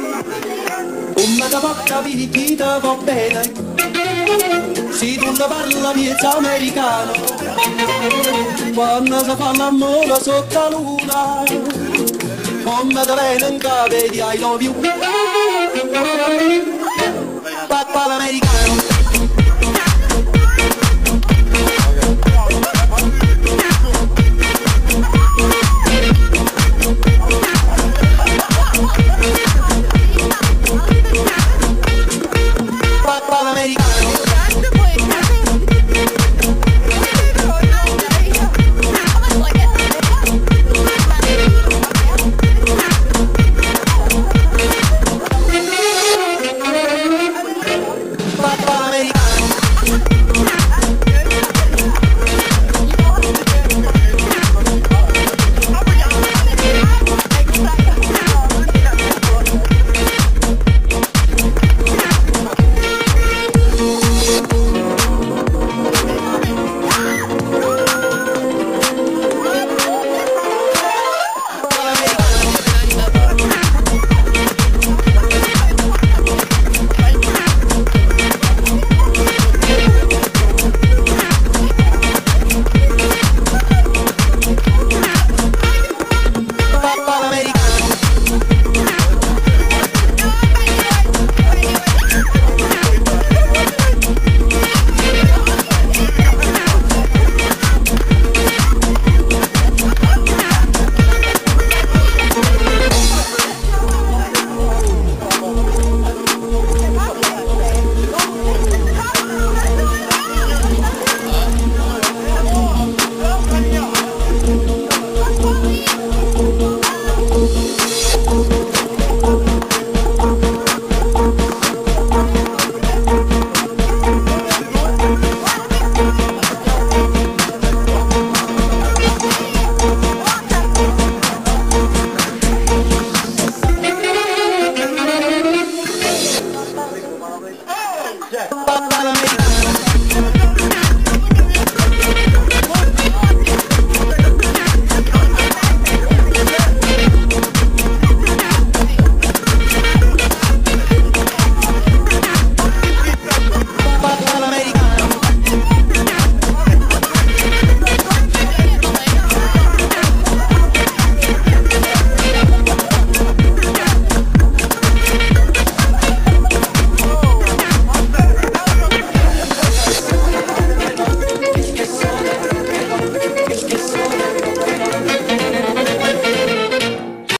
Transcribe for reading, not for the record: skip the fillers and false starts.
Come ti fa capire chi ti va bene, se tu ne parla miezza americano, quando si fa l'amore sotto la luna, come ti viene in capo di I love you, papà l'americano.